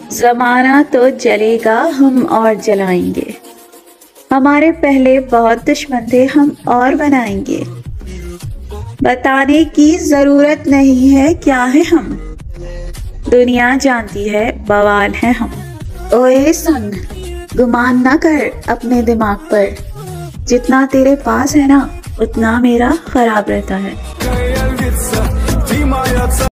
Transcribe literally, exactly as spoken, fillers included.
जमाना तो जलेगा, हम और जलाएंगे। हमारे पहले बहुत दुश्मन थे, हम और बनाएंगे। बताने की जरूरत नहीं है क्या है हम, दुनिया जानती है बवाल है हम। ओए सुन, गुमान ना कर अपने दिमाग पर, जितना तेरे पास है ना उतना मेरा खराब रहता है।